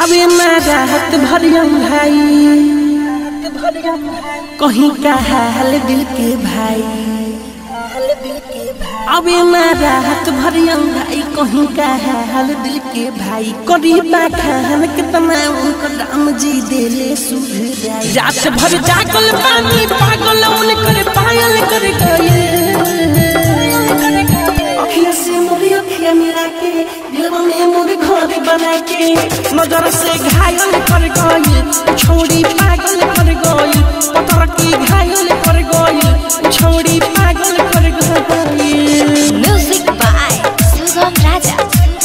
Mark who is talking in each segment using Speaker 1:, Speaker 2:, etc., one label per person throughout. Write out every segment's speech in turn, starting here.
Speaker 1: अबे मारा हाथ भरिया भाई कहीं का हाल दिल के भाई। अबे मारा हाथ भरिया भाई कहीं का हाल दिल के भाई। करीबा खान कितना उनको राम जी देले सुधराई। रात भर जागल पानी पागल उनकर पायल कर गए। अखियाँ से मोरी अखियाँ मिला के दिल में मोरी घर बना के नजर से घायल कर गई। छोड़ी पागल कर गई पत्थर की घायल कर गई। छोड़ी पागल कर गई।
Speaker 2: Music by Sugam Raja.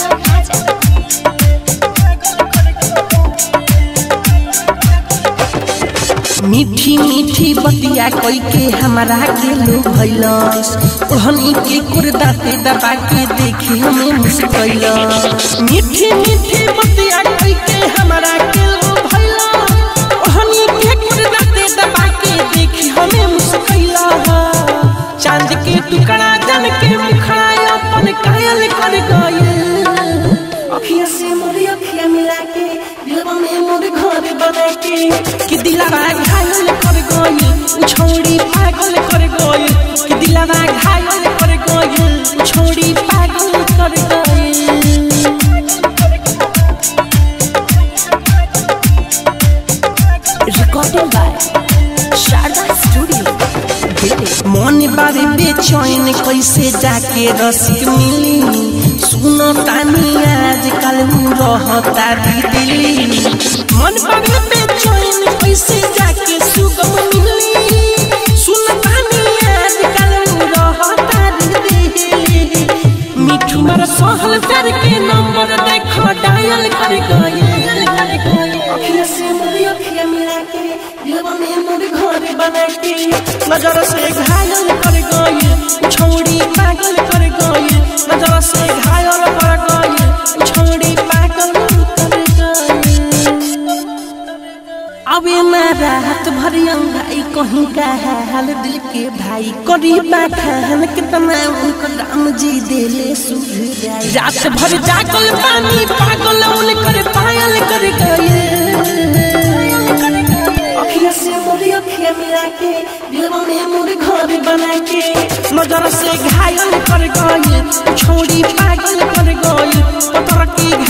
Speaker 1: मीठी मीठी बतिया कोई के हमारा के लो भैलस। ओढ़नी के कुर्दाते दबा के देखे हमें मुस्कैलस। मीठी मीठी बतिया कोई के हमारा के लो भैलस। ओढ़नी के कुर्दाते दबा के देखे हमें मुस्कैलस। चांद के टुकड़ा जन के मुखड़ा अपन कायल कर गए। अखियाँ से मोरी अखियाँ मिला के दिल में मोरे घर बना के दिलवा घायल कर गई। छोड़ी पागल कर गई कि दिलवा घायल कर गई। छोड़ी पागल कर गई।
Speaker 2: Recording by Sharda studio Delhi.
Speaker 1: मन बारे बेचैन कैसे जाके रसिक मिली। सुनो तानी आज कल रहता दिल्ली। मन बारे बेचैन कैसे जाके सुगम मिली। सुनो तानी आज कल रहता दिल्ली। मिठू मार सहल कर के नंबर देखो डायल कर गए। अखियाँ से मोरी अखियाँ मिला के दिल में मोरे घर बना के नजर से घायल कर गई। छोड़ी पागल कर गई। नजर से घायल कर गई। छोड़ी पागल कर गई। अबे मारा हाथ भरिया भाई कहीं का हाल दिल के भाई। करीबा खान कितना उनको राम जी देले सुधराई। रात भर जागल पानी पागल उनकर पायल कर गए। अखियाँ से मोरी अखियाँ मिला के दिल में मोरे घर बना के नजर से घायल कर गई। छोड़ी पागल कर गई पत्थर की